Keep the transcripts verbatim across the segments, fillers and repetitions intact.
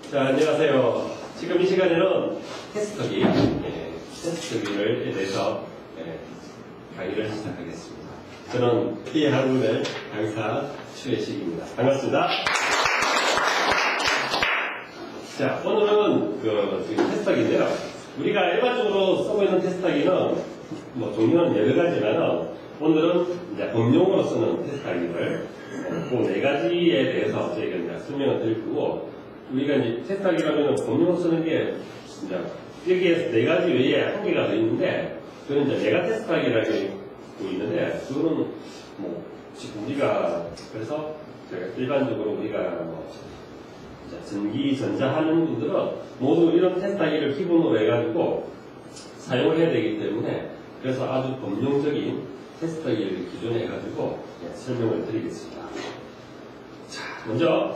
자, 안녕하세요. 지금 이 시간에는 테스터기, 예, 테스터기를 대해서 예, 강의를 시작하겠습니다. 저는 이하루의 강사 최식입니다. 반갑습니다. 자, 오늘은 그 지금 테스터기인데요. 우리가 일반적으로 쓰고 있는 테스터기는 뭐 종류는 여러 가지지만 오늘은 이제 범용으로 쓰는 테스터기를 그 네 가지에 대해서 저희가 이제 설명을 드릴 거고, 우리가 이제 테스터기라면 범용으로 쓰는 게 이제 여기에 네 가지 외에 한 개가 더 있는데, 그건 이제 메가 테스터기라고 있는데, 그거는 뭐 지금 우리가 그래서 일반적으로 우리가 뭐 전기 전자 하는 분들은 모두 이런 테스터기를 기본으로 해가지고 사용을 해야 되기 때문에, 그래서 아주 범용적인 테스터기를 기존에 해가지고 설명을 드리겠습니다. 자, 먼저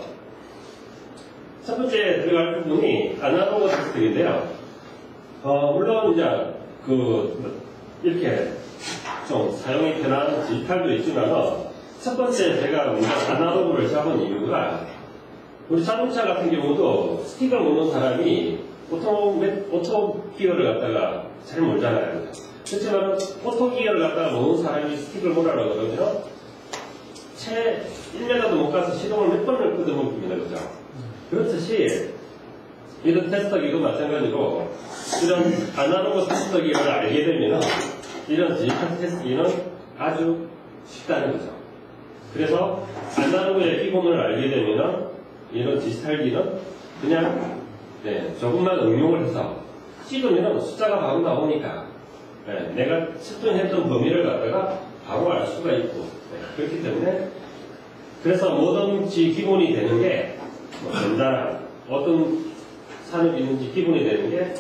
첫 번째 들어갈 부분이 아날로그 테스터기인데요. 어, 물론 이제 그 이렇게 좀 사용이 편한 디지털도 있지만, 첫 번째 제가 먼저 아날로그를 잡은 이유가, 우리 자동차 같은 경우도 스틱을 놓는 사람이 오토, 오토 기어를 갖다가 잘 몰잖아요. 그렇지만 오토 기어를 갖다가 놓는 사람이 스틱을 놓으라고 그러면 채 일 미터도 못 가서 시동을 몇 번을 끄덕입니다. 그죠? 그렇듯이 이런 테스터기도 마찬가지로 이런 아날로그 테스터기를 알게 되면 이런 디지털 테스터기는 아주 쉽다는 거죠. 그래서 아날로그의 기본을 알게 되면 이런 디지털기는 그냥 네, 조금만 응용을 해서 찍으면 숫자가 바로 나오니까 네, 내가 측정했던 범위를 갖다가 바로 알 수가 있고, 네, 그렇기 때문에 그래서 뭐든지 기본이 되는 게 뭐 전자나 어떤 산업이 있는지 기본이 되는 게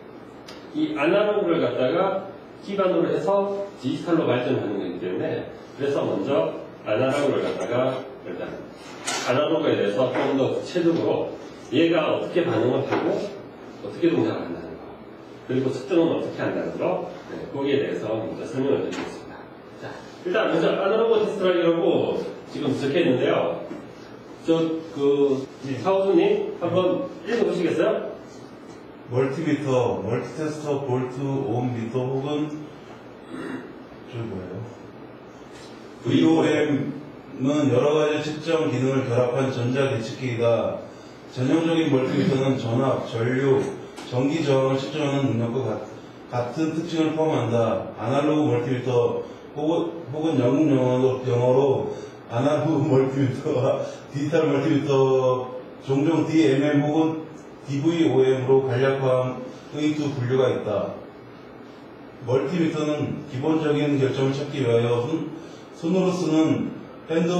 이 아날로그를 갖다가 기반으로 해서 디지털로 발전하는 거기 때문에, 그래서 먼저 아날로그를 갖다가 일단 아날로그에 대해서 좀 더 구체적으로 얘가 어떻게 반응을 하고 어떻게 동작을 한다는 거, 그리고 측정은 어떻게 한다는 거, 네, 거기에 대해서 먼저 설명을 드리겠습니다. 자, 일단 먼저 아날로그 테스터라고 지금 적혀 있는데요. 저, 그, 사우수님 한번 읽어보시겠어요? 멀티미터, 멀티테스터, 볼트, 옴미터 혹은 저 뭐예요? 브이오엠은 여러가지 측정 기능을 결합한 전자계측기이다. 전형적인 멀티미터는 전압, 전류, 전기 저항을 측정하는 능력과 같, 같은 특징을 포함한다. 아날로그 멀티미터 혹은, 혹은 영국 영어로, 영어로 아날로그 멀티미터와 디지털 멀티미터, 종종 디엠엠 혹은 디브이오엠으로 간략화의 두 분류가 있다. 멀티미터는 기본적인 결정을 찾기 위하여 손, 손으로 쓰는 핸드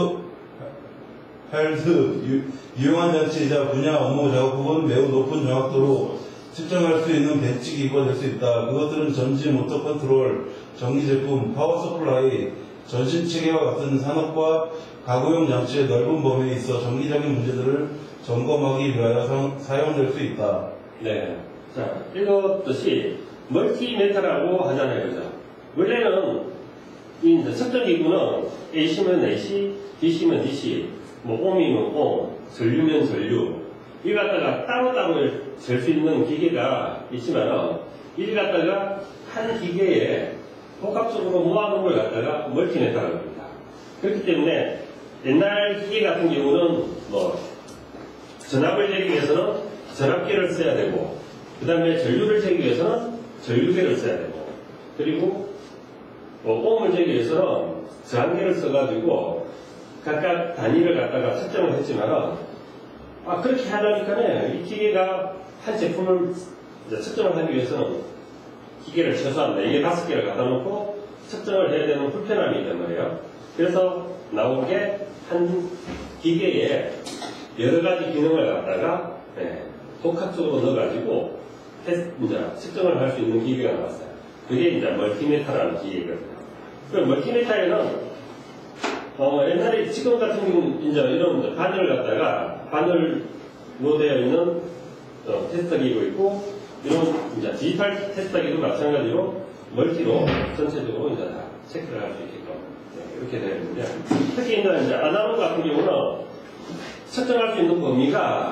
헬드 유용한 장치이자 분야 업무 작업 혹은 매우 높은 정확도로 측정할 수 있는 배치기구가 될 수 있다. 그것들은 전지 모터 컨트롤, 전기 제품, 파워 서플라이, 전신 체계와 같은 산업과 가구용 장치의 넓은 범위에 있어 정기적인 문제들을 점검하기 위하여 사, 사용될 수 있다. 네. 자, 이것듯이 멀티미터라고 하잖아요. 그죠? 원래는 이 측정기구는 에이씨면 에이씨, 디씨면 디씨, 뭐 옴이면 옴, 전류면 전류, 이 갖다가 따로따로 잴 수 있는 기계가 있지만, 이 갖다가 한 기계에 복합적으로 모아놓은 걸 갖다가 멀티미터라고 합니다. 그렇기 때문에 옛날 기계 같은 경우는 뭐 전압을 재기 위해서는 전압계를 써야 되고, 그 다음에 전류를 재기 위해서는 전류계를 써야 되고, 그리고 뭐 옴을 재기 위해서는 저항계를 써가지고 각각 단위를 갖다가 측정을 했지만, 아, 그렇게 하려니까 이 기계가 한 제품을 이제 측정을 하기 위해서는 기계를 최소한 네 개, 다섯 개를 갖다 놓고 측정을 해야 되는 불편함이 있단 말이에요. 그래서 나온 게 한 기계에 여러 가지 기능을 갖다가 네, 복합적으로 넣어가지고 테스트, 이제 측정을 할 수 있는 기계가 나왔어요. 그게 이제 멀티미터라는 기계거든요. 그 멀티미터에는 어, 옛날에 지금 같은 경우 이제 이런 바늘 갖다가 바늘로 되어 있는 어, 테스터기도 있고, 이런 이제 디지털 테스터기도 마찬가지로 멀티로 전체적으로 이제 다 체크를 할 수 있게끔 네, 이렇게 되어 있는데, 특히 이제 아날로그 같은 경우는 측정할 수 있는 범위가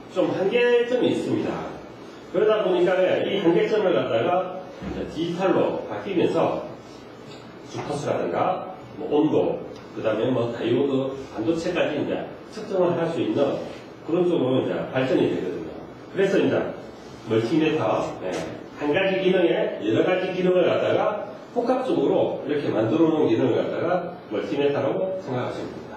좀 한계점이 있습니다. 그러다 보니까 이 한계점을 갖다가 디지털로 바뀌면서 주파수라든가 뭐 온도, 그 다음에 뭐 다이오드, 반도체까지 이제 측정을 할 수 있는 그런 쪽으로 이제 발전이 되거든요. 그래서 이제 멀티미터, 네, 한 가지 기능에 여러 가지 기능을 갖다가 복합적으로 이렇게 만들어 놓은 기능을 갖다가 멀티미터라고 생각하시면 됩니다.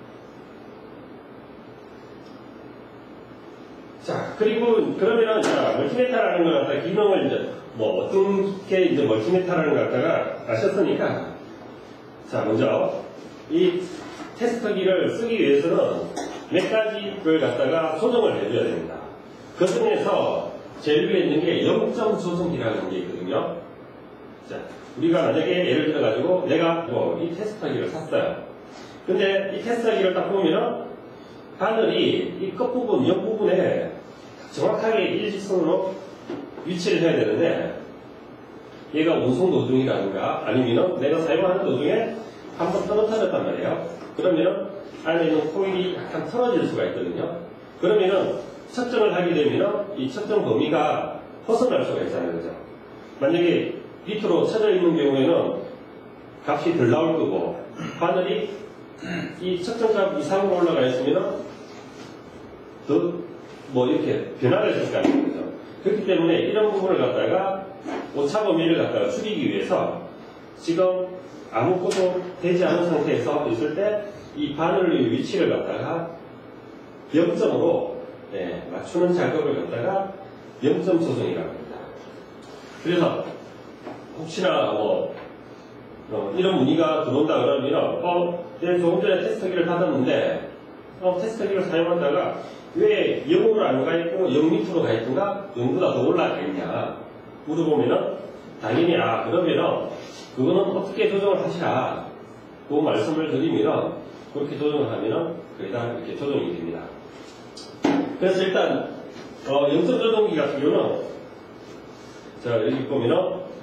자, 그리고 그러면은 자, 멀티미터라는 걸 갖다가 기능을 이제 뭐 어떤 게 이제 멀티미터라는 걸 갖다가 아셨으니까, 자, 먼저 이 테스터기를 쓰기 위해서는 몇 가지를 갖다가 조정을 해줘야 됩니다. 그 중에서 제일 위에 있는 게 영점 조정기라는 게 있거든요. 자, 우리가 만약에 예를 들어가지고 내가 뭐 이 테스터기를 샀어요. 근데 이 테스터기를 딱 보면은 바늘이 이 끝부분, 옆부분에 정확하게 일직선으로 위치를 해야 되는데, 얘가 운송 도중이라든가 아니면 내가 사용하는 도중에 한번 떨어뜨렸단 말이에요. 그러면 안에 있는 코일이 약간 틀어질 수가 있거든요. 그러면은 측정을 하게 되면 이 측정 범위가 벗어날 수가 있잖아요. 그죠? 만약에 밑으로 쳐져 있는 경우에는 값이 덜 나올 거고, 바늘이 이 측정값 이상으로 올라가 있으면 더 뭐 이렇게 변화가 있을 거 아닙니까? 그렇기 때문에 이런 부분을 갖다가 오차 범위를 갖다가 줄이기 위해서 지금 아무것도 되지 않은 상태에서 있을 때 이 바늘의 위치를 갖다가 영 점으로 네, 맞추는 작업을 갖다가 영 점 조정이라고 합니다. 그래서 혹시나 뭐 어, 이런 문의가 들어온다 그러면 어, 내가 조금 전에 테스터기를 받았는데 어, 테스터기를 사용하다가 왜 영으로 안 가 있고 영 밑으로 가 있든가 영보다 더 올라가 있냐 물어보면은 당연히 아 그러면은 그거는 어떻게 조정을 하시라 그 말씀을 드리면 그렇게 조정을 하면은 거의 다 이렇게 조정이 됩니다. 그래서 일단 어, 영점 조정기 같은 경우는 자 여기 보면은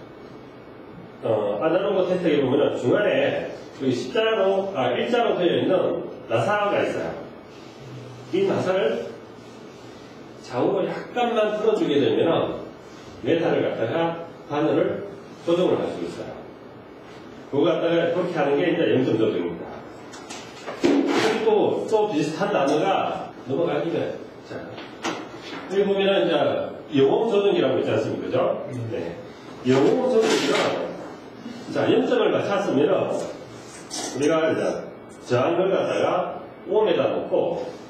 어, 아날로그 테스트에 보면은 중간에 그 십자로 아 일자로 되어 있는 나사가 있어요. 이 나사를 좌우로 약간만 풀어주게 되면 메탈을 갖다가 바늘을 조정을 할 수 있어요. 그거 갖다가 그렇게 하는 게 이제 영점 조정입니다. 그리고 또 비슷한 단어가 넘어가기 전에 자 여기 보면은 이제 영혼 조정이라고 있지 않습니까? 그죠? 네. 영혼 조정이는 자 영점을 맞췄으면 우리가 이제 저항을 갖다가 옴에다 놓고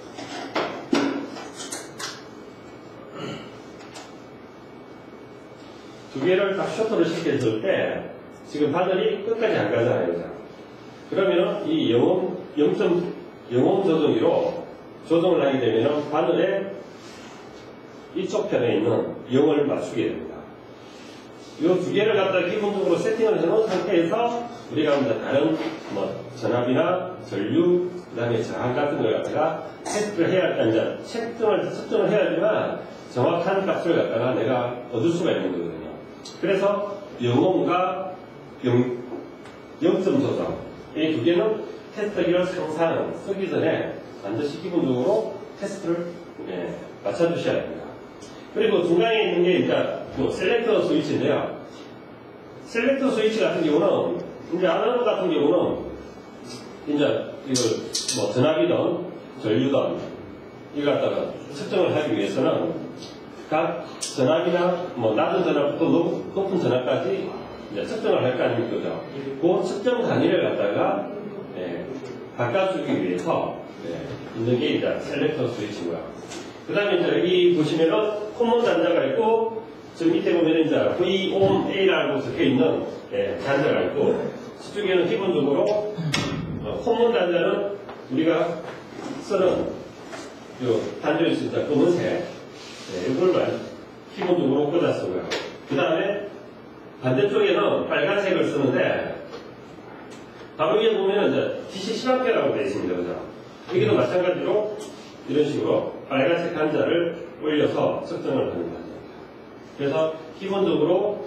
두 개를 딱 쇼트를 시켰을 때 지금 바늘이 끝까지 안 가잖아요. 그죠? 그러면 이 영혼, 영점, 영혼 조정기로 조정을 하게 되면 바늘의 이쪽 편에 있는 영을 맞추게 됩니다. 이 두 개를 갖다 기본적으로 세팅을 해놓은 상태에서 우리가 이제 다른 뭐 전압이나 전류, 그 다음에 저항 같은 걸 갖다가 테스트를 해야 할 이제 측정을, 측정을 해야지만 정확한 값을 갖다가 내가 얻을 수가 있는 거거든요. 그래서 영혼과 영, 영점 조정 이 두 개는 테스트기를 항상 쓰기 전에 반드시 기본적으로 테스트를 예, 맞춰주셔야 됩니다. 그리고 중간에 있는 게 이제 뭐 셀렉터 스위치인데요. 셀렉터 스위치 같은 경우는 이제 아날로그 같은 경우는 이제 이걸 뭐 전압이든 전류든 이걸 갖다가 측정을 하기 위해서는 각 전압이나 뭐 낮은 전압부터 높, 높은 전압까지 이제 측정을 할 거 아닙니까? 그죠? 그 측정 단위를 갖다가 예, 바꿔주기 위해서 예, 있는 게 이제 셀렉터 스위치고요. 그 다음에 이제 여기 보시면은 코먼 단자가 있고 저 밑에 보면은 이제 브이 오 에이라고 적혀 있는 예, 단자가 있고 저쪽에는 기본적으로 어, 코먼 단자는 우리가 쓰는 요 단자일 수 있다 검은색 네, 이걸만 기본적으로 꽂아 쓰고요. 그 다음에 반대쪽에는 빨간색을 쓰는데 바로 위에 보면 이제 디씨 시방패라고 되어 있습니다. 그죠? 여기도 마찬가지로 이런 식으로 빨간색 단자를 올려서 측정을 하는 거죠. 그래서 기본적으로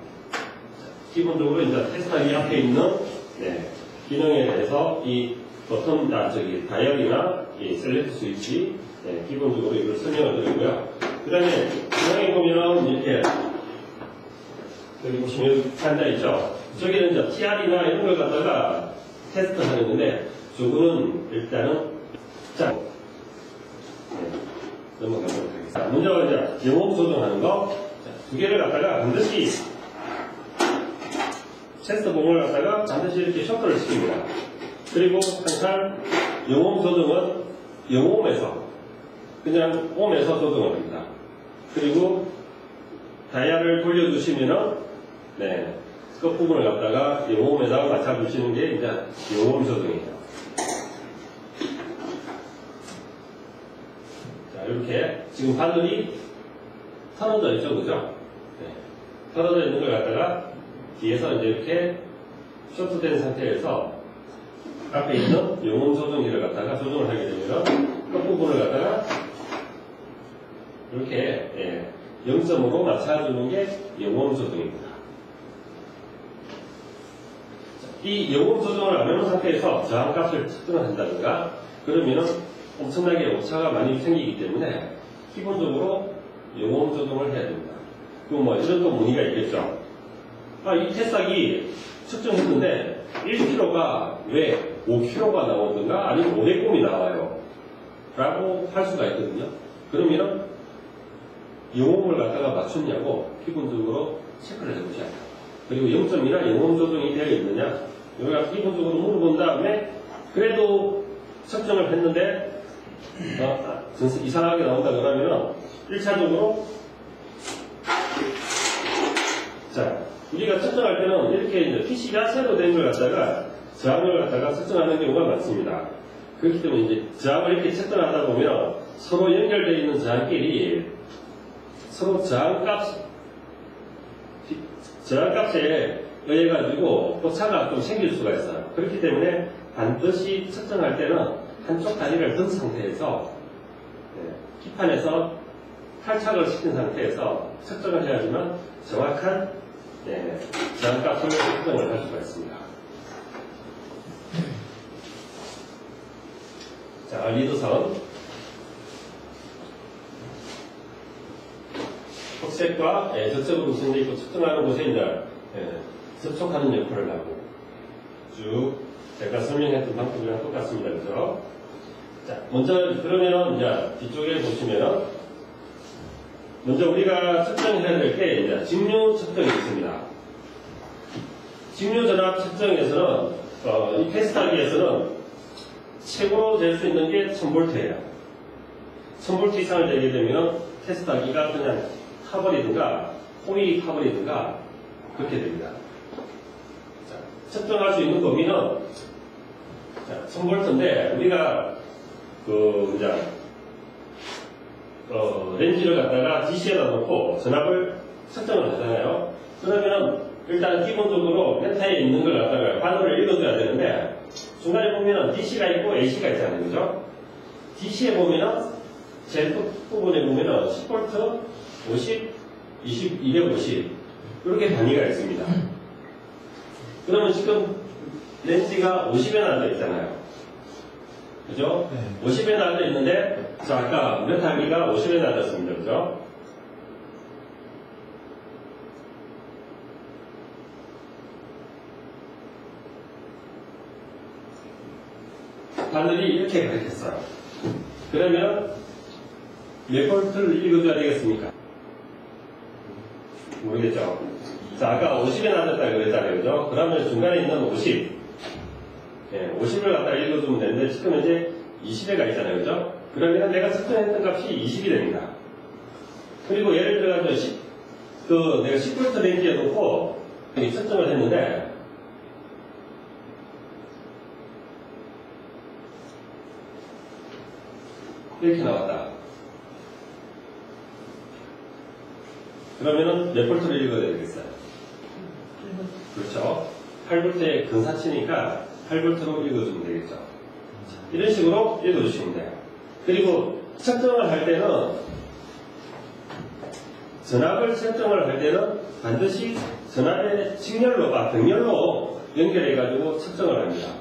기본적으로 이제 테스터기 앞에 있는 네, 기능에 대해서 이 버튼, 아, 저기, 다이얼이나 이 셀렉트 스위치, 네, 기본적으로 이걸 설명을 드리고요. 그 다음에, 중앙에 보면은 이렇게, 여기 보시면 앉아 있죠. 저기는 이제 티알이나 이런 걸 갖다가 테스트 하는 건데, 저거는 일단은, 자, 네, 넘어가도록 하겠습니다. 먼저 이제 영업 조정하는 거, 자, 두 개를 갖다가 반드시, 테스트 봉을 갖다가 반드시 이렇게 셔터를 시킵니다. 그리고 항상 영업 조정은 영홈에서, 그냥 홈에서 조정을 합니다. 그리고 다이얼을 돌려주시면은, 네, 끝부분을 갖다가 영홈에다가 맞춰주시는 게 이제 영홈 조정이에요. 자, 이렇게 지금 바늘이 털어져 있죠, 그죠? 네. 털어져 있는 걸 갖다가 뒤에서 이제 이렇게 쇼트된 상태에서 앞에 있는 영혼 조정기를 갖다가 조정을 하게 되면 끝부분을 갖다가 이렇게 예, 영 점으로 맞춰주는 게 영혼 조정입니다. 이 영혼 조정을 안 해놓은 상태에서 저항값을 측정을 한다든가 그러면은 엄청나게 오차가 많이 생기기 때문에 기본적으로 영혼 조정을 해야 됩니다. 그리고 뭐 이런 또 문의가 있겠죠. 아, 이 테스트기 측정했는데 일 킬로그램가 왜 오 킬로그램가 나오든가 아니면 오백 곰이 나와요 라고 할 수가 있거든요. 그러면 영혼을 갖다가 맞췄냐고 기본적으로 체크를 해보셔야 돼요. 그리고 영 점이나 영혼 조정이 되어 있느냐 여기가 기본적으로 물어본 다음에 그래도 측정을 했는데 어, 이상하게 나온다 그러면 일 차적으로 자 우리가 측정할 때는 이렇게 이제 피씨가 새로 된 걸 갖다가 저항을 갖다가 측정하는 경우가 많습니다. 그렇기 때문에 이제 저항을 이렇게 측정하다 보면 서로 연결되어 있는 저항끼리 서로 저항값, 저항값에 의해 가지고 오차가 좀 생길 수가 있어요. 그렇기 때문에 반드시 측정할 때는 한쪽 다리를 든 상태에서 네, 기판에서 탈착을 시킨 상태에서 측정을 해야지만 정확한 네, 저항값을 측정을 할 수가 있습니다. 자, 리드선 흑색과 예, 저쪽으로 구성되어 있고 측정하는 곳에 이제 예, 접촉하는 역할을 하고 쭉 제가 설명했던 방법이랑 똑같습니다. 그죠? 자, 먼저 그러면은 이제 뒤쪽에 보시면은 먼저 우리가 측정해야 될 게 이제 직류 측정이 있습니다. 직류 전압 측정에서는 어, 이 테스트하기에서는 최고로 될 수 있는 게 천 볼트예요. 천 볼트 이상을 되게 되면 테스트하기가 그냥 타버리든가 호일이 타버리든가 그렇게 됩니다. 자, 측정할 수 있는 범위는 자, 천 볼트인데 우리가 그 이제 어, 렌즈를 갖다가 디씨에다 놓고 전압을 측정을 하잖아요. 그러면은 일단 기본적으로 메타에 있는 걸 갖다가 바늘을 읽어줘야 되는데 중간에 보면은 디씨가 있고 에이씨가 있잖아요. 그죠? 디씨에 보면은 제일 끝부분에 보면은 십 볼트, 오십, 이십, 이백오십 이렇게 단위가 있습니다. 그러면 지금 렌즈가 오십에 나져 있잖아요. 그죠? 네. 오십에 나져 있는데 자 아까 메타기가 오십에 나졌습니다. 그죠? 바늘이 이렇게 가르쳤어요. 그러면 몇 볼트를 읽어줘야 되겠습니까? 모르겠죠? 자, 아까 오십에 나졌다 그랬잖아요. 그죠? 그러면 중간에 있는 오십. 예, 오십을 갖다가 읽어주면 되는데, 지금 이제 이십에 가 있잖아요. 그죠? 그러면 내가 측정했던 값이 이십이 됩니다. 그리고 예를 들어서 십, 그, 내가 십 볼트 렌즈에 놓고 측정을 했는데, 이렇게 나왔다. 그러면은 몇 볼트를 읽어야 되겠어요? 그렇죠. 팔 볼트의 근사치니까 팔 볼트로 읽어주면 되겠죠. 이런 식으로 읽어주시면 돼요. 그리고 측정을 할 때는 전압을 측정을 할 때는 반드시 전압의 직렬로, 아, 병렬로 연결해가지고 측정을 합니다.